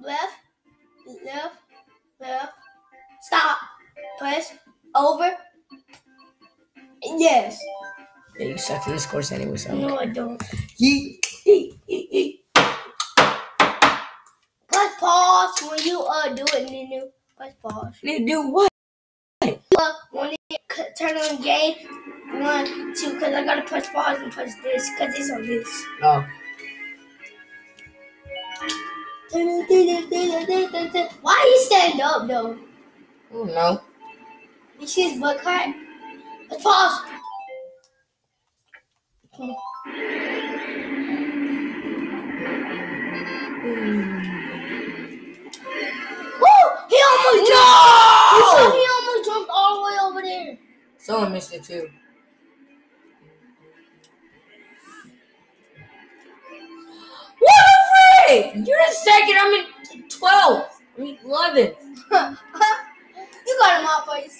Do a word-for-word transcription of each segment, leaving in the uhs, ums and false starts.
left, left, left, stop, press, over. Yes. Yeah, you suck in this course anyway, so. No, I don't. Yeet. Press pause when you uh do it, Nunu. Press pause. You do what? Uh, when it c- turn on game, one, two, because I gotta press pause and press this, because it's on this. Oh. Why you stand up though? I don't know. You see his butt crack? Let's pause. Hmm. Woo! He almost No! jumped. You saw he almost jumped all the way over there. Someone missed it too. What the frick? You're in second. I'm in twelfth. I mean eleventh. You got him out, place.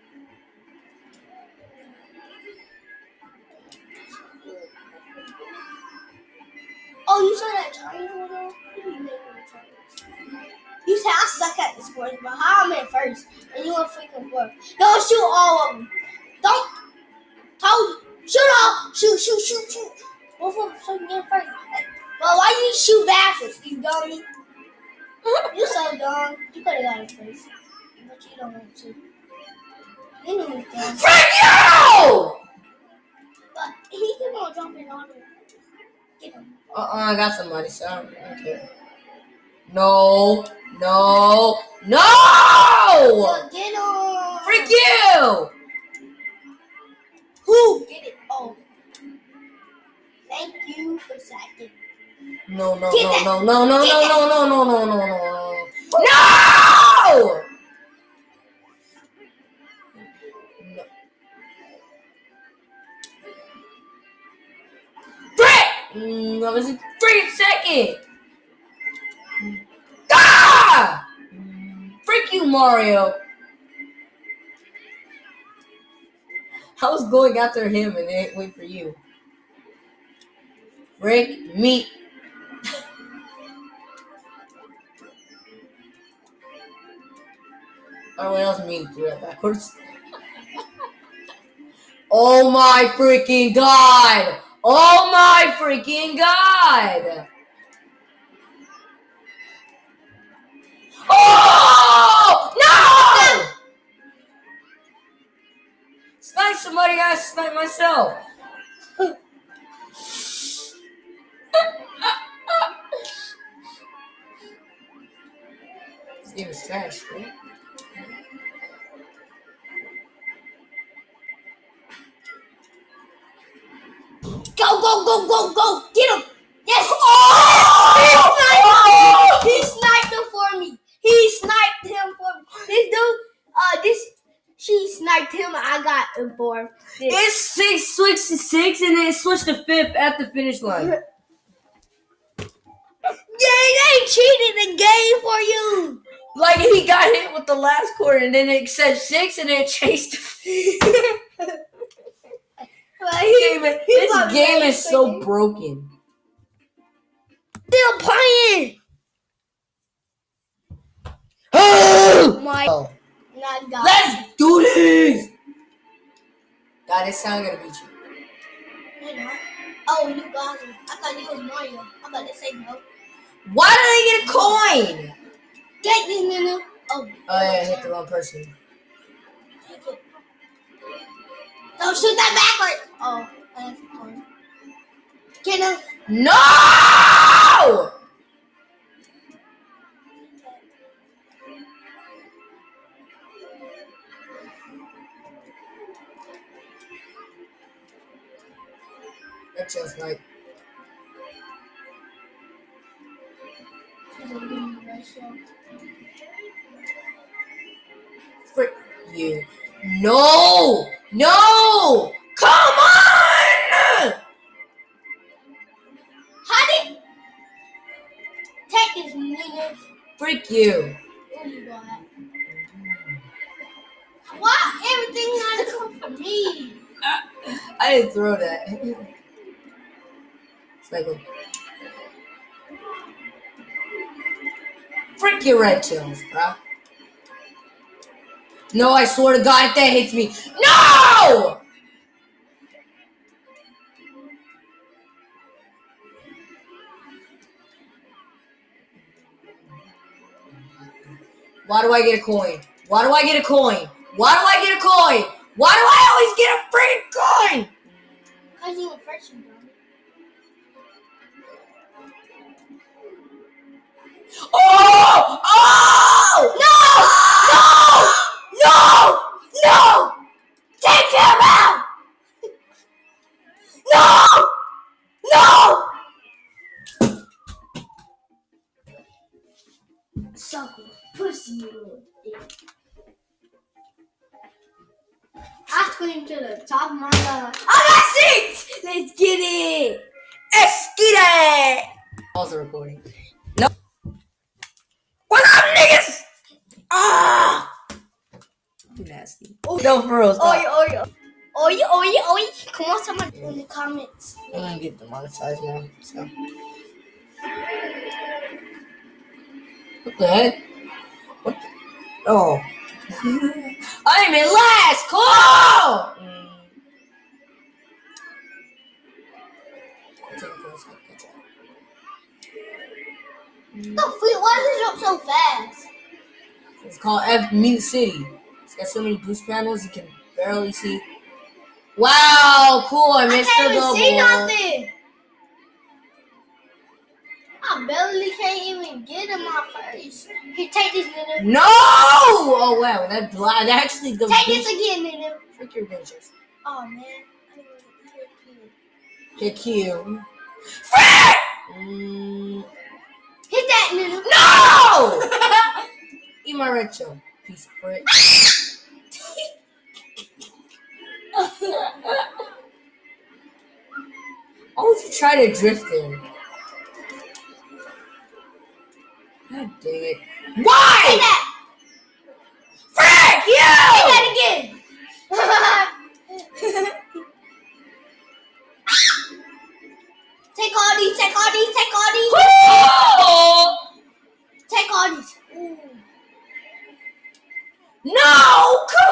Oh, you saw that triangle though? You said I suck at the sports, but how I'm in first and you in freaking fourth. Don't shoot all of them. Don't. Told you. Shoot all. Shoot, shoot, shoot, shoot. Both of them so you get first. Well, why you shoot backwards, you dummy? You so dumb. You could have got it first. But you don't want to. You knew it was dumb. Frick you! But he keep on jumping on him. Get him. Uh-uh, I got somebody, so I don't care. No, no, no! Look, get him. Frick you! Who? Get it. Oh. Thank you for second. No, no, Get no, that. no, no, no, Get no, that. no, no, no, no, no, no, no. No! No. Frick! Mm, I was in freaking second. Ah! Frick you, Mario. I was going after him and then wait for you. Frick me. Oh, what else me? Do that backwards. Oh my freaking god! Oh my freaking god! Oh no! Snipe somebody, I snipe myself. This game is trash, right? Go, go, go, go, go. Get him. Yes. Oh! He sniped, he sniped him for me. He sniped him for me. This dude, uh, this, she sniped him. I got him for this. It's six, switched to six, and then it switched to fifth at the finish line. Yeah, they cheated the game for you. Like, he got hit with the last quarter, and then it said six, and then it changed. Like, he, Game, he this probably game made is so freaking- broken. Still playing. Oh My, oh. not God. Let's do this! God, this sound gonna beat you. You know. Oh, you got him. I thought you was Mario. I thought they said no. Why did I get a coin? Get this, Nunu. Oh. Oh yeah, I hit the wrong person. Take it. Don't shoot that backward. Oh, that's fun. Get him. No! That's just like. Frick you. No! No! Come on! How did take this, Nunu? Frick you. Who you got? Why everything gotta come from me? I didn't throw that. It's like a... Frick your red chills, bro. No, I swear to God, if that hits me. No! Why do I get a coin? Why do I get a coin? Why do I get a coin? Why do I always get a freaking coin? Because you were first, you know. Oh! Oh! No! No! No! No! Take him out! No! No! Sucker, pussy, you little dick. I screamed to the top of my lungs. I got six! Let's get it! Let's get it! Also recording. No. What's up, niggas? Ah! You nasty. Oh, no, for real. Oi, oi, oi. Oi, oi, oi. Come on, someone in the comments. I'm gonna get demonetized now, so. What the heck? What the? Oh. I'm in last! Cool! The freak, why does it jump so fast? It's called F Mute City. It's got so many boost panels you can barely see. Wow, cool! I missed I the can't even double. see nothing. I barely can't even get in my face. Here, take this, nigga. No! Oh wow, that bla- that actually the Take this again, nigga. Frick your bitches. Oh man, I didn't really Hit Q. Frick! Mm, hit that, nigga. no! Eat my red chill, piece of frick. Why would you try to drift in? God dang it. Why? Hit that. Frick you! Hit that again. Take all these, take all these, take all these. Oh! Take all these. Ooh. No! Come.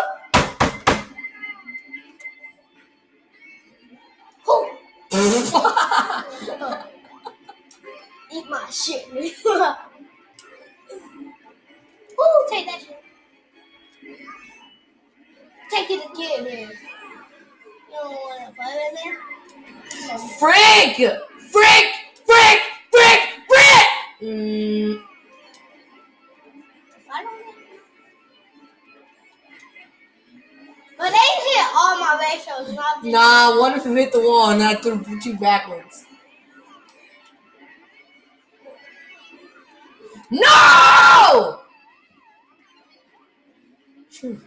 Eat my shit, nigga. Ooh, take that shit. Take it again, man. You don't want to put it in there? Frick! Frick! Frick! Frick! Frick! Mm. I don't know. But they hit all my ratios. Not just Nah, one of them hit the wall and I threw two backwards. No! Phew.